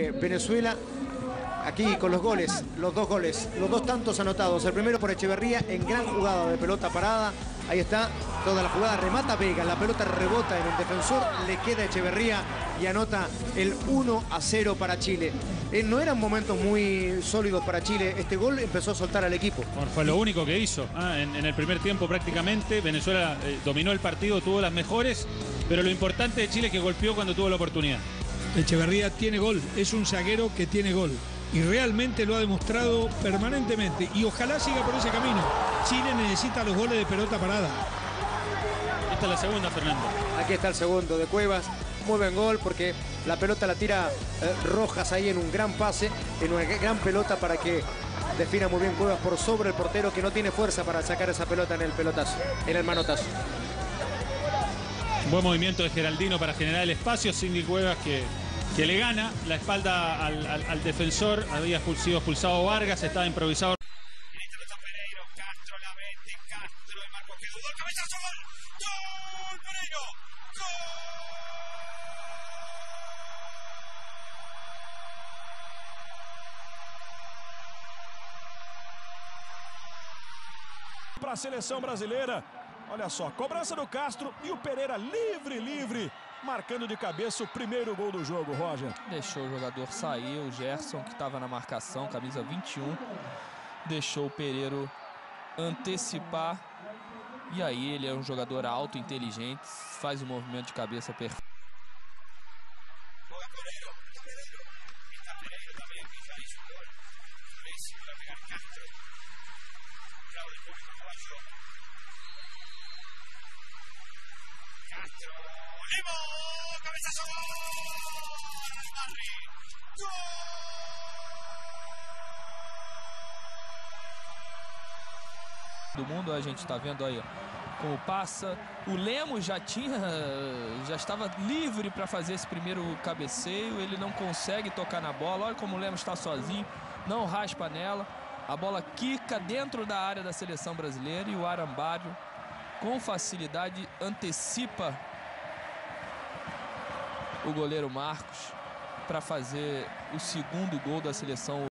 Venezuela aquí con los goles, los dos tantos anotados. El primero por Echeverría en gran jugada de pelota parada. Ahí está, toda la jugada, remata Vega, la pelota rebota en el defensor, le queda a Echeverría y anota el 1-0 para Chile. No eran momentos muy sólidos para Chile. Este gol empezó a soltar al equipo. Bueno, fue lo único que hizo en el primer tiempo prácticamente. Venezuela dominó el partido, tuvo las mejores, pero lo importante de Chile es que golpeó cuando tuvo la oportunidad. Echeverría tiene gol, es un zaguero que tiene gol. Y realmente lo ha demostrado permanentemente. Y ojalá siga por ese camino. Chile necesita los goles de pelota parada. Esta es la segunda, Fernando. Aquí está el segundo de Cuevas. Muy buen gol porque la pelota la tira Rojas ahí en un gran pase, en una gran pelota para que defina muy bien Cuevas por sobre el portero, que no tiene fuerza para sacar esa pelota en el pelotazo, en el manotazo. Buen movimiento de Geraldino para generar el espacio. Cindy Cuevas que le gana la espalda al defensor. Había sido expulsado Vargas, estaba improvisado. Para a seleção brasileira. Olha só, cobrança do Castro e o Pereira livre, marcando de cabeça o primeiro gol do jogo, Roger. Deixou o jogador sair, o Gerson, que estava na marcação, camisa 21, deixou o Pereira antecipar. E aí ele é um jogador alto, inteligente, faz o movimento de cabeça perfeito. Do mundo, a gente está vendo aí como passa. O Lemos já estava livre para fazer esse primeiro cabeceio. Ele não consegue tocar na bola. Olha como o Lemos está sozinho, não raspa nela. A bola quica dentro da área da seleção brasileira e o Arambalho, com facilidade, antecipa o goleiro Marcos para fazer o segundo gol da seleção.